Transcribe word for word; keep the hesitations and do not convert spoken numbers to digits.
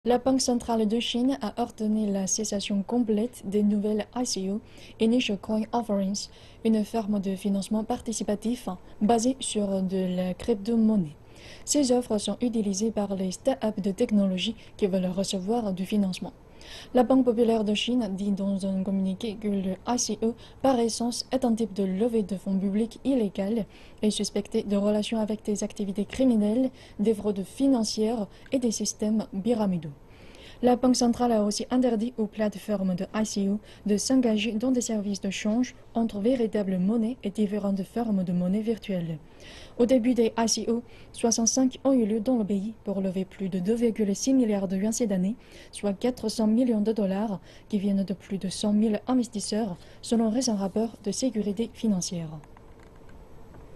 La Banque centrale de Chine a ordonné la cessation complète des nouvelles I C O, Initial Coin Offerings, une forme de financement participatif basée sur de la crypto-monnaie. Ces offres sont utilisées par les startups de technologie qui veulent recevoir du financement. La Banque populaire de Chine dit dans un communiqué que le I C O, par essence, est un type de levée de fonds publics illégale et suspecté de relations avec des activités criminelles, des fraudes financières et des systèmes pyramidaux. La Banque centrale a aussi interdit aux plateformes de I C O de s'engager dans des services de change entre véritables monnaies et différentes formes de monnaie virtuelle. Au début des I C O, soixante-cinq ont eu lieu dans le pays pour lever plus de deux virgule six milliards de yuans cette année, soit quatre cents millions de dollars qui viennent de plus de cent mille investisseurs, selon un récent rapport de sécurité financière.